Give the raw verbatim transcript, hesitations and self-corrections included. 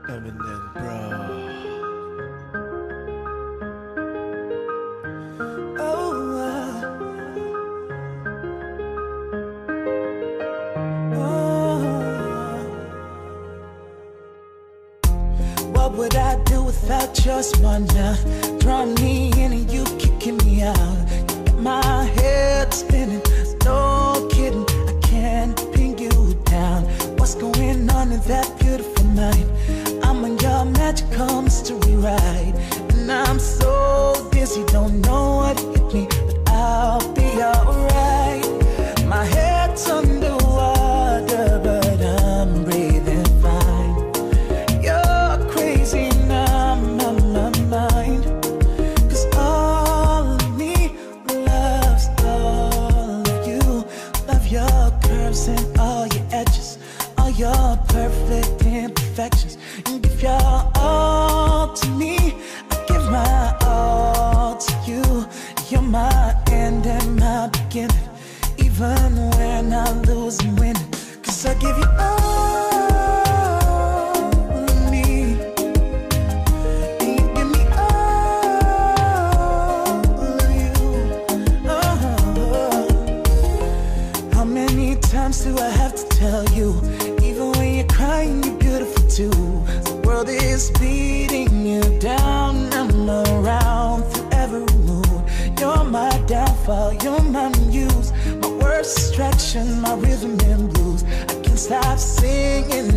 Eminem, bro. Oh, uh, oh. What would I do without your smart mouth? Drawing me in and you kicking me out. You got my head spinning, no kidding. I can't pin you down. What's going on in that beautiful mind? I'm on your magical mystery ride, and I'm so dizzy, don't know what hit me, but I'll be alright. My head's underwater, but I'm breathing fine. You're crazy now, my, my mind. Cause all of me loves all of you. Love your curves and all your edges, all your perfect imperfections. And give your all to me, I give my all to you. You're my end and my beginning, even when I lose and win. Cause I give you all of me, and you give me all of you. Oh. How many times do I have to tell you? Even when you're crying, you're beautiful too. The world is beating you down, I'm around through every mood. You're my downfall, you're my muse, my worst distraction, my rhythm and blues. I can't stop singing